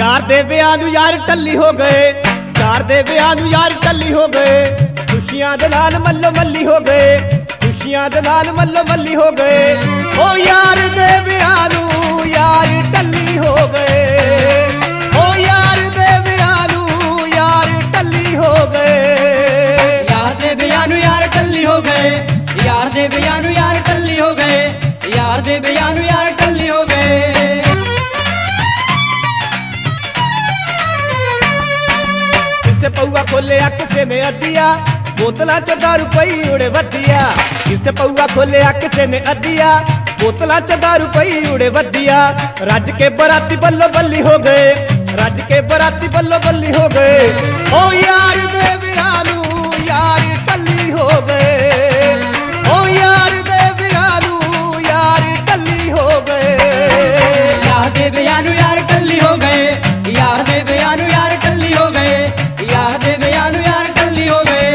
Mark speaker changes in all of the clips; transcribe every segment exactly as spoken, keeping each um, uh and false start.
Speaker 1: यार दे ब्याह नूं यार टल्ली हो गए, यार दे ब्याह नूं यार टल्ली हो गए, खुशियां दे नाल मल्लो मल्ली हो गए, खुशियां दे नाल मल्लो मल्ली हो गए। ओ यार दे ब्याह नूं यार टल्ली हो गए, ओ यार दे ब्याह नूं यार टल्ली हो गए।
Speaker 2: यार दे ब्याह नूं यार टल्ली हो गए, यार दे ब्याह नूं यार टल्ली हो गए, यार दे ब्याह नूं यार टल्ली हो गए।
Speaker 1: किसे पौआ खोलिया किसे ने अदिया, बोतलां च दारू पई उड़े वधिया। किसे पौआ खोलिया किसे ने अदिया, बोतलां च दारू पई उड़े वधिया। रज के बराती बल्लो बल्ली हो गए, रज के बराती बल्लो बल्ली हो गए। ओ यार दे ब्याह नूं यार टल्ली हो गए, ओ यार दे ब्याह नूं यार टल्ली हो गए।
Speaker 2: यार दे ब्याह नूं यार टल्ली हो गए, यार दे ब्याह नूं यार टल्ली हो गए, यार दे ब्याह नूं यार टल्ली हो गए।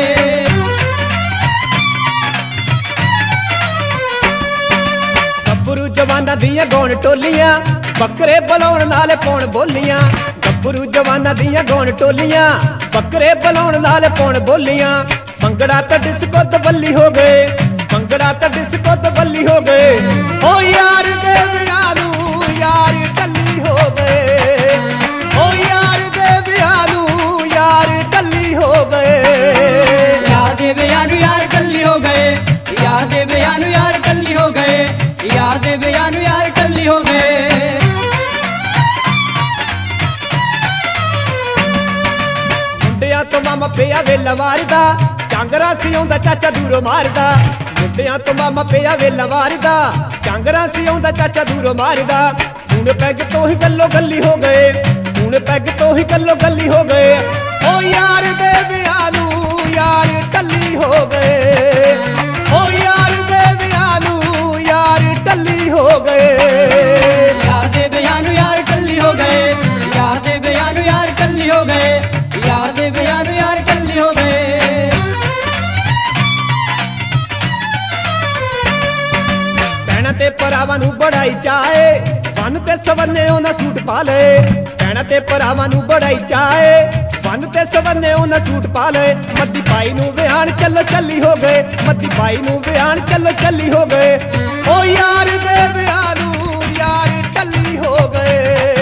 Speaker 1: गब्बरू जवाना दियां गौण टोलियां, बकरे बलाउण नाल पौण बोलियां। गब्बरू जवाना दियां गौण टोलियां, बकरे बलाउण नाल पौण बोलियां। भंगड़ा ते डिस्को ते बल्ली हो गए, भंगड़ा ते डिस्को ते बल्ली हो गए। ओ यार दे ब्याह नूं यार टल्ली हो गए, ओ यार दे ब्याह नूं यार टल्ली हो गए।
Speaker 2: यार दे ब्याह नूं यार टल्ली हो गए, यार दे ब्याह नूं यार टल्ली हो गए, यार दे ब्याह नूं यार टल्ली हो गए। मुंडियां तो मामा पिया वेला वारदा, झांगरा सियाउंदा चाचा दूरों मारदा।
Speaker 1: मुंडियां तो मामा पिया वेला वारदा, झांगरा सियाउंदा चाचा दूरों मारदा। हूण पैग तो ही गल्लो गल्ली हो गए, हूण पैग तो ही गल्लो गल्ली हो गए। ओ यार दे ब्याह नूं यार टल्ली हो गए, ओ यार दे ब्याह नूं यार टल्ली हो गए।
Speaker 2: यार दे ब्याह नूं यार टल्ली हो गए, यार दे ब्याह नूं यार टल्ली हो गए, यार दे ब्याह नूं यार टल्ली हो गए।
Speaker 1: भैणां ते भरावां नूं बड़ाई चाहे, वन ते सवरने उन्हां सूट पा लए। भैणां ते भरावां नूं बड़ाई चाहे, वन ते सवरने उन्हां सूट पा लए। मत्ती पाई नूं विहाण चलो चली हो गए, मत्ती पाई नूं विहाण चलो चली हो गए। ओ यार दे ब्याह नूं यार टल्ली हो गए।